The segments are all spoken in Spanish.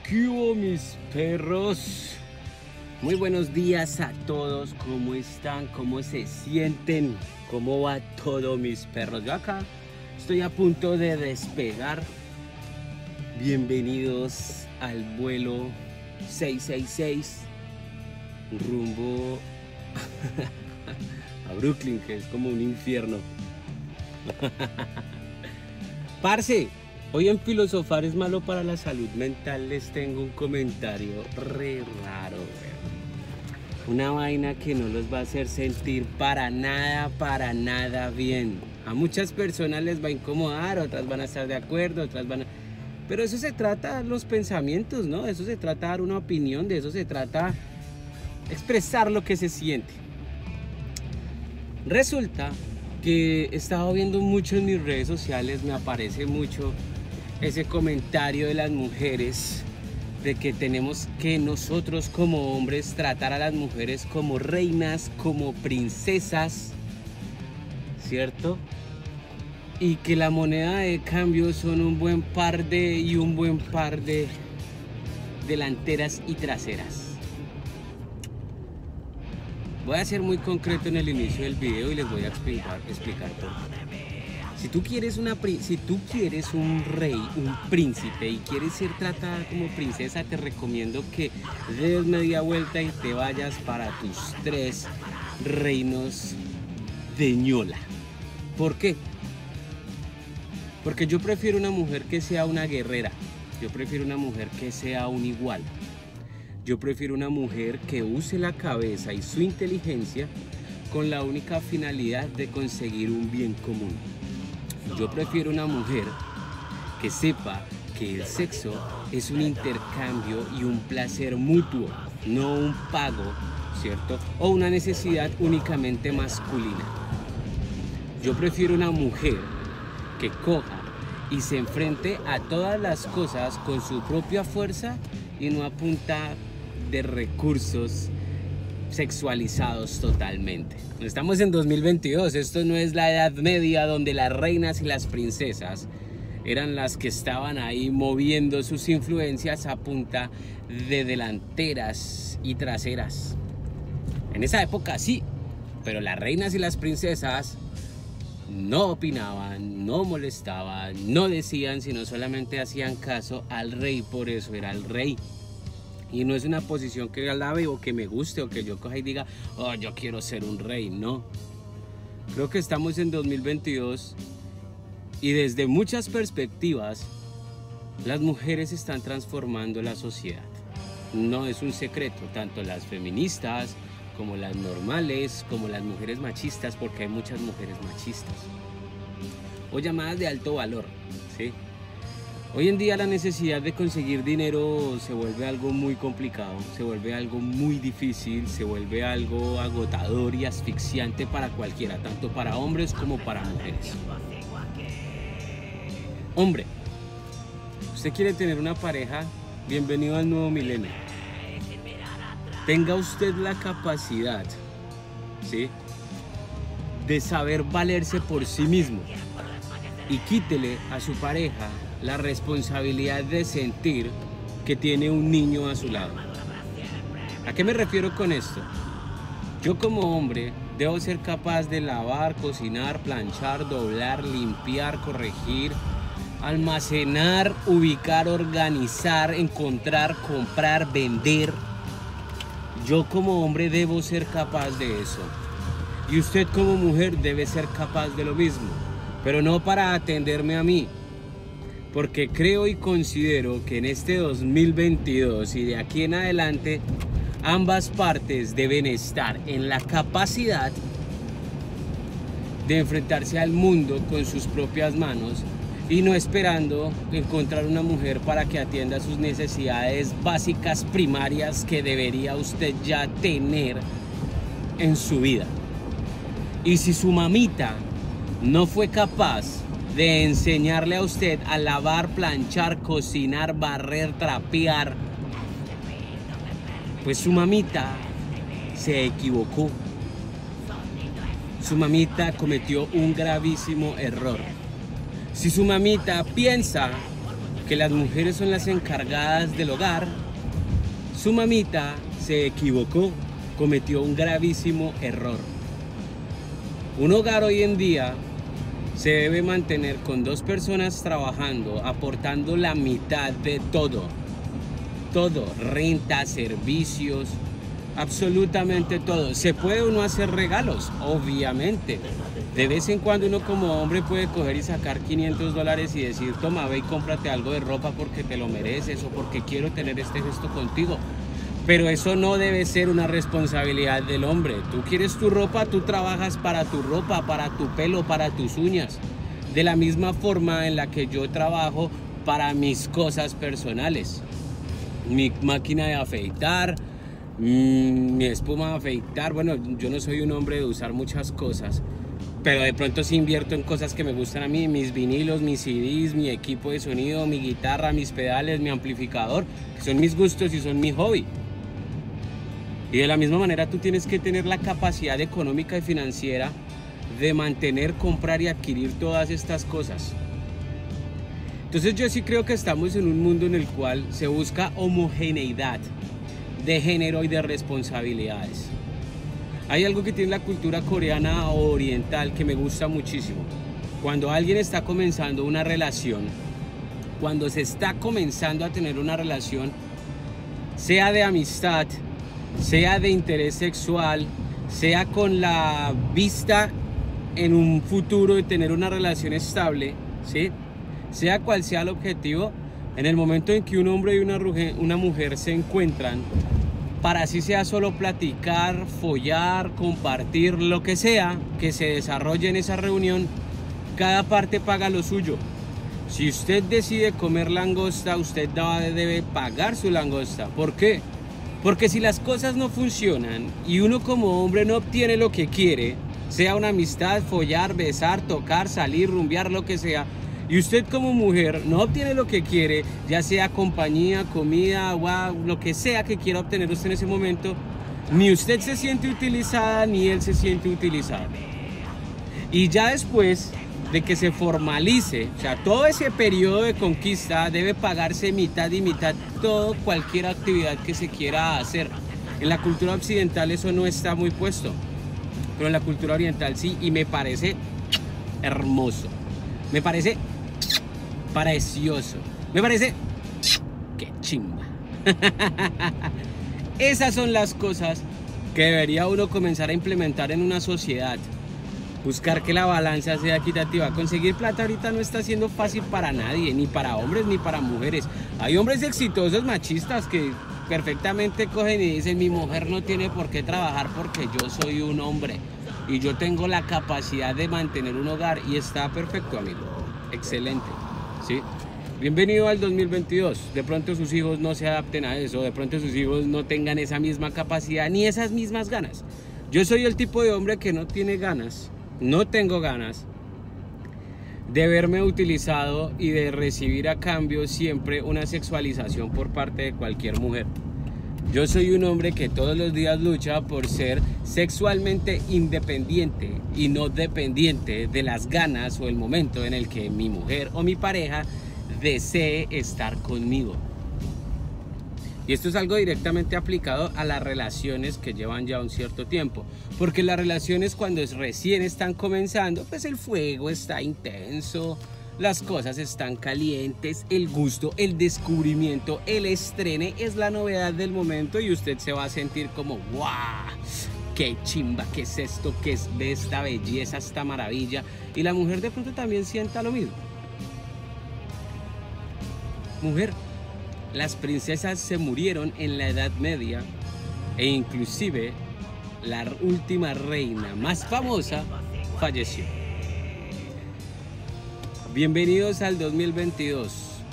¿Qué hubo, mis perros? Muy buenos días a todos. ¿Cómo están? ¿Cómo se sienten? ¿Cómo va todo, mis perros? Yo acá estoy a punto de despegar. Bienvenidos al vuelo 666 rumbo a Brooklyn, que es como un infierno. Parce, hoy en Filosofar es malo para la salud mental les tengo un comentario re raro, güey. Una vaina que no los va a hacer sentir para nada bien. A muchas personas les va a incomodar, otras van a estar de acuerdo, otras van a... Pero eso se trata los pensamientos, ¿no? De eso se trata dar una opinión, de eso se trata expresar lo que se siente. Resulta que he estado viendo mucho en mis redes sociales, me aparece mucho ese comentario de las mujeres de que tenemos que nosotros como hombres tratar a las mujeres como reinas, como princesas, ¿cierto? Y que la moneda de cambio son un buen par de delanteras y traseras. Voy a ser muy concreto en el inicio del video y les voy a explicar todo. Si tú quieres un rey, un príncipe y quieres ser tratada como princesa, te recomiendo que des media vuelta y te vayas para tus 3 reinos de ñola. ¿Por qué? Porque yo prefiero una mujer que sea una guerrera. Yo prefiero una mujer que sea un igual. Yo prefiero una mujer que use la cabeza y su inteligencia con la única finalidad de conseguir un bien común. Yo prefiero una mujer que sepa que el sexo es un intercambio y un placer mutuo, no un pago, ¿cierto? O una necesidad únicamente masculina. Yo prefiero una mujer que coja y se enfrente a todas las cosas con su propia fuerza y no a punta de recursos sexualizados totalmente. Estamos en 2022, esto no es la Edad Media donde las reinas y las princesas eran las que estaban ahí moviendo sus influencias a punta de delanteras y traseras. En esa época sí, pero las reinas y las princesas no opinaban, no molestaban, no decían, sino solamente hacían caso al rey, por eso era el rey. Y no es una posición que alabe o que me guste o que yo coja y diga, oh, yo quiero ser un rey, no. Creo que estamos en 2022 y desde muchas perspectivas las mujeres están transformando la sociedad. No es un secreto, tanto las feministas como las normales, como las mujeres machistas, porque hay muchas mujeres machistas o llamadas de alto valor, ¿sí? Hoy en día la necesidad de conseguir dinero se vuelve algo muy complicado, se vuelve algo muy difícil, se vuelve algo agotador y asfixiante para cualquiera, tanto para hombres como para mujeres. Hombre, usted quiere tener una pareja, bienvenido al nuevo milenio. Tenga usted la capacidad, ¿sí?, de saber valerse por sí mismo y quítele a su pareja la responsabilidad de sentir que tiene un niño a su lado. ¿A qué me refiero con esto? Yo como hombre debo ser capaz de lavar, cocinar, planchar, doblar, limpiar, corregir, almacenar, ubicar, organizar, encontrar, comprar, vender. Yo como hombre debo ser capaz de eso. Y usted como mujer debe ser capaz de lo mismo, pero no para atenderme a mí. Porque creo y considero que en este 2022 y de aquí en adelante ambas partes deben estar en la capacidad de enfrentarse al mundo con sus propias manos y no esperando encontrar una mujer para que atienda sus necesidades básicas primarias que debería usted ya tener en su vida. Y si su mamita no fue capaz de enseñarle a usted a lavar, planchar, cocinar, barrer, trapear, pues su mamita se equivocó. Su mamita cometió un gravísimo error. Si su mamita piensa que las mujeres son las encargadas del hogar, su mamita se equivocó, cometió un gravísimo error. Un hogar hoy en día se debe mantener con 2 personas trabajando, aportando la mitad de todo, renta, servicios, absolutamente todo. Se puede uno hacer regalos, obviamente. De vez en cuando uno como hombre puede coger y sacar $500 y decir, toma, ve y cómprate algo de ropa porque te lo mereces o porque quiero tener este gesto contigo. Pero eso no debe ser una responsabilidad del hombre. Tú quieres tu ropa, tú trabajas para tu ropa, para tu pelo, para tus uñas. De la misma forma en la que yo trabajo para mis cosas personales. Mi máquina de afeitar, mi espuma de afeitar. Bueno, yo no soy un hombre de usar muchas cosas, pero de pronto sí invierto en cosas que me gustan a mí, mis vinilos, mis CDs, mi equipo de sonido, mi guitarra, mis pedales, mi amplificador, que son mis gustos y son mi hobby. Y de la misma manera tú tienes que tener la capacidad económica y financiera de mantener, comprar y adquirir todas estas cosas. Entonces yo sí creo que estamos en un mundo en el cual se busca homogeneidad de género y de responsabilidades. Hay algo que tiene la cultura coreana o oriental que me gusta muchísimo. Cuando alguien está comenzando una relación, cuando se está comenzando a tener una relación, sea de amistad, sea de interés sexual, sea con la vista en un futuro de tener una relación estable, ¿sí? Sea cual sea el objetivo, en el momento en que un hombre y una mujer se encuentran, para así sea solo platicar, follar, compartir, lo que sea que se desarrolle en esa reunión, cada parte paga lo suyo. Si usted decide comer langosta, usted debe pagar su langosta. ¿Por qué? Porque si las cosas no funcionan y uno como hombre no obtiene lo que quiere, sea una amistad, follar, besar, tocar, salir, rumbear, lo que sea, y usted como mujer no obtiene lo que quiere, ya sea compañía, comida, agua, lo que sea que quiera obtener usted en ese momento, ni usted se siente utilizada, ni él se siente utilizado. Y ya después de que se formalice, o sea, todo ese periodo de conquista debe pagarse mitad y mitad, todo, cualquier actividad que se quiera hacer. En la cultura occidental eso no está muy puesto, pero en la cultura oriental sí, y me parece hermoso, me parece precioso, me parece que chimba. Esas son las cosas que debería uno comenzar a implementar en una sociedad. Buscar que la balanza sea equitativa. Conseguir plata ahorita no está siendo fácil para nadie, ni para hombres ni para mujeres. Hay hombres exitosos machistas que perfectamente cogen y dicen, mi mujer no tiene por qué trabajar porque yo soy un hombre y yo tengo la capacidad de mantener un hogar, y está perfecto, amigo. Excelente, ¿sí? Bienvenido al 2022. De pronto sus hijos no se adapten a eso, de pronto sus hijos no tengan esa misma capacidad ni esas mismas ganas. Yo soy el tipo de hombre que no tiene ganas, no tengo ganas de verme utilizado y de recibir a cambio siempre una sexualización por parte de cualquier mujer. Yo soy un hombre que todos los días lucha por ser sexualmente independiente y no dependiente de las ganas o el momento en el que mi mujer o mi pareja desee estar conmigo. Y esto es algo directamente aplicado a las relaciones que llevan ya un cierto tiempo. Porque las relaciones cuando recién están comenzando, pues el fuego está intenso, las cosas están calientes, el gusto, el descubrimiento, el estrene es la novedad del momento y usted se va a sentir como ¡guau! ¡Qué chimba! ¿Qué es esto? ¿Qué es de esta belleza, esta maravilla? Y la mujer de pronto también sienta lo mismo. Mujer, las princesas se murieron en la Edad Media e inclusive la última reina más famosa falleció. Bienvenidos al 2022,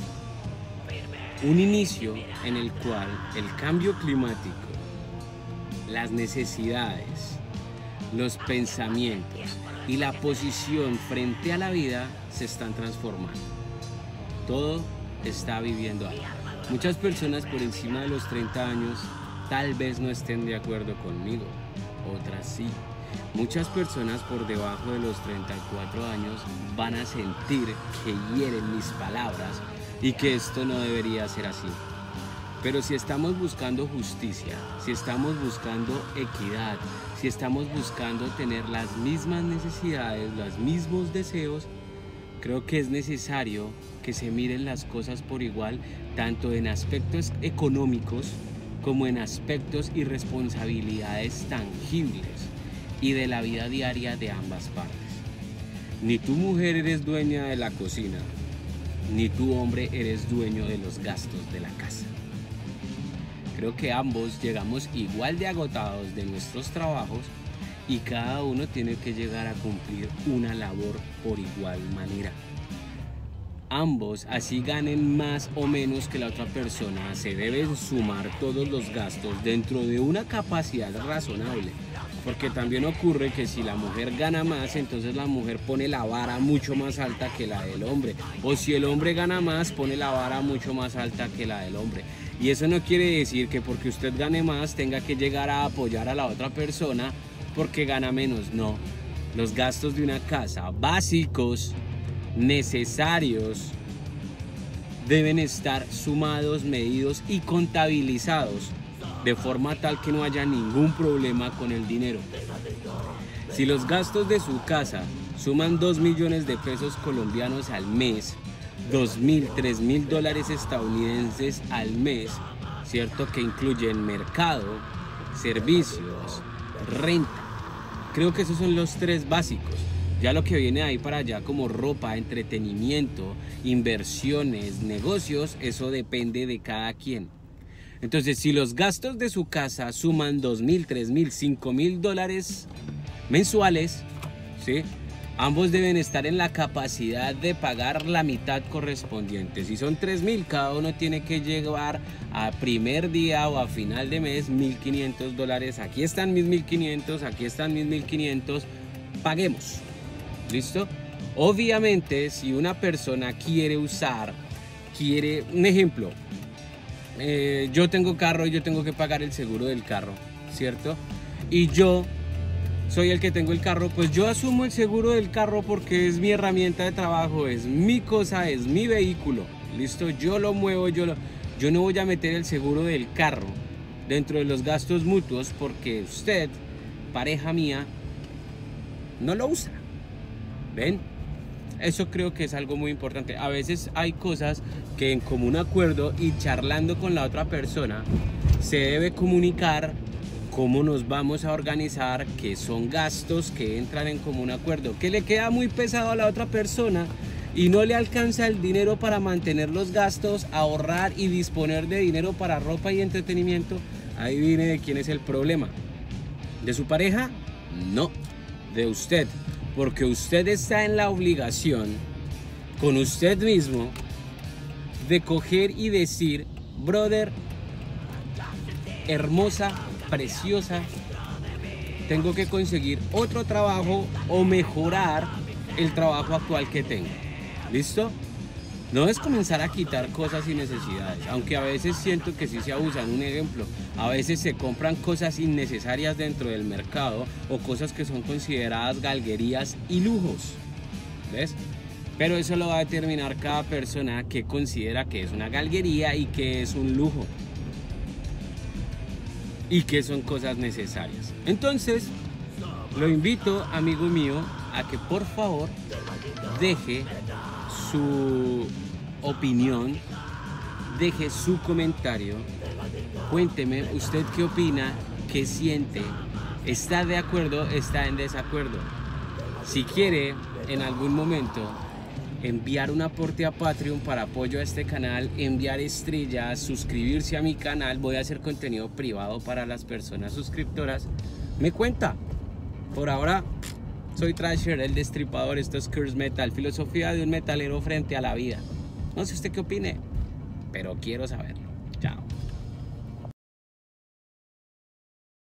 un inicio en el cual el cambio climático, las necesidades, los pensamientos y la posición frente a la vida se están transformando. Todo está viviendo algo. Muchas personas por encima de los 30 años tal vez no estén de acuerdo conmigo, otras sí. Muchas personas por debajo de los 34 años van a sentir que hieren mis palabras y que esto no debería ser así. Pero si estamos buscando justicia, si estamos buscando equidad, si estamos buscando tener las mismas necesidades, los mismos deseos, creo que es necesario que se miren las cosas por igual, tanto en aspectos económicos como en aspectos y responsabilidades tangibles y de la vida diaria de ambas partes. Ni tu mujer eres dueña de la cocina, ni tu hombre eres dueño de los gastos de la casa. Creo que ambos llegamos igual de agotados de nuestros trabajos y cada uno tiene que llegar a cumplir una labor por igual manera. Ambos, así ganen más o menos que la otra persona, se deben sumar todos los gastos dentro de una capacidad razonable. Porque también ocurre que si la mujer gana más, entonces la mujer pone la vara mucho más alta que la del hombre. O si el hombre gana más, pone la vara mucho más alta que la del hombre. Y eso no quiere decir que porque usted gane más tenga que llegar a apoyar a la otra persona porque gana menos. No. Los gastos de una casa básicos, necesarios, deben estar sumados, medidos y contabilizados de forma tal que no haya ningún problema con el dinero. Si los gastos de su casa suman 2 millones de pesos colombianos al mes, 2.000, 3.000 dólares estadounidenses al mes, ¿cierto? Que incluyen mercado, servicios, renta. Creo que esos son los 3 básicos. Ya lo que viene ahí para allá como ropa, entretenimiento, inversiones, negocios, eso depende de cada quien. Entonces, si los gastos de su casa suman 2.000, 3.000, 5.000 dólares mensuales, ¿sí? Ambos deben estar en la capacidad de pagar la mitad correspondiente. Si son 3.000, cada uno tiene que llevar a primer día o a final de mes 1.500 dólares. Aquí están mis 1.500, aquí están mis 1.500. Paguemos. ¿Listo? Obviamente, si una persona quiere un ejemplo, yo tengo carro y yo tengo que pagar el seguro del carro, ¿cierto? Y yo soy el que tengo el carro, pues yo asumo el seguro del carro porque es mi herramienta de trabajo, es mi cosa, es mi vehículo, ¿listo? Yo lo muevo, yo no voy a meter el seguro del carro dentro de los gastos mutuos porque usted, pareja mía, no lo usa. ¿Ven? Eso creo que es algo muy importante. A veces hay cosas que en común acuerdo y charlando con la otra persona se debe comunicar cómo nos vamos a organizar, que son gastos que entran en común acuerdo, que le queda muy pesado a la otra persona y no le alcanza el dinero para mantener los gastos, ahorrar y disponer de dinero para ropa y entretenimiento. Ahí viene de quién es el problema. ¿De su pareja? No, de usted. Porque usted está en la obligación con usted mismo de coger y decir, brother, hermosa, preciosa, tengo que conseguir otro trabajo o mejorar el trabajo actual que tengo. ¿Listo? No es comenzar a quitar cosas y necesidades, aunque a veces siento que sí se abusan. Un ejemplo, a veces se compran cosas innecesarias dentro del mercado o cosas que son consideradas galguerías y lujos, ¿ves? Pero eso lo va a determinar cada persona que considera que es una galguería y que es un lujo y que son cosas necesarias. Entonces, lo invito, amigo mío, a que por favor deje su opinión, deje su comentario, cuénteme usted qué opina, qué siente, está de acuerdo, está en desacuerdo. Si quiere en algún momento enviar un aporte a Patreon para apoyo a este canal, enviar estrellas, suscribirse a mi canal, voy a hacer contenido privado para las personas suscriptoras, me cuenta. Por ahora soy Thrasher, el destripador. Esto es Curse Metal, filosofía de un metalero frente a la vida. No sé usted qué opine, pero quiero saber.